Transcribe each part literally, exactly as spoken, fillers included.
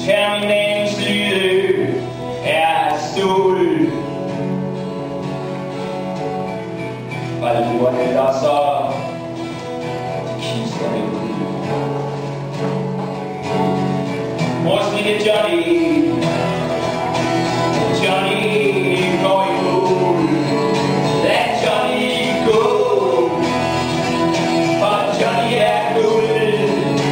Terminalens lyde er stål. Og lurene der så kisterne ud. Vores lille Johnny, Johnny går i mål. Lad Johnny gå, for Johnny er guld.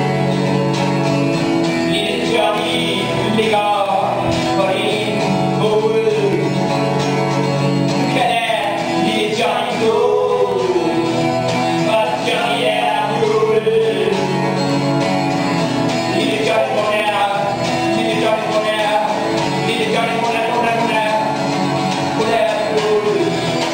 Lille Johnny ligger på din fod. Du kan lade lille Johnny gå, for Johnny er guld. Lille Johnny må nær, lille Johnny må nær, lille Johnny må nær, må nær, må nær. Hun er guld.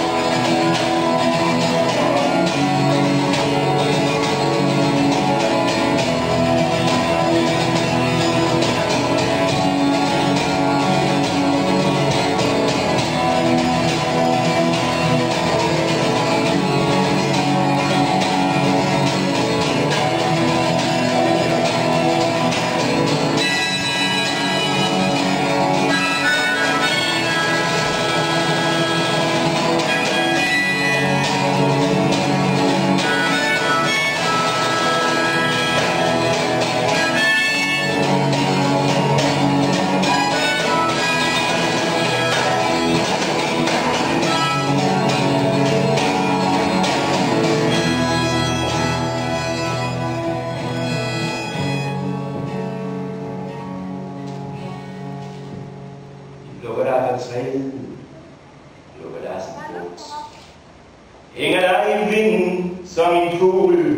Lukker dig på træet, lukker dig som flugt. Hænger dig i vinden som en kugle.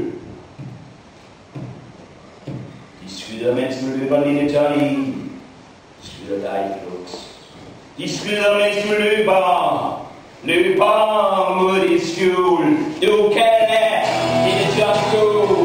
De skyder, mens du løber, lille Johnny. De skyder dig i flugt. De skyder, mens du løber, løber mod dit skjul. Du kan lade lille Johnny gå.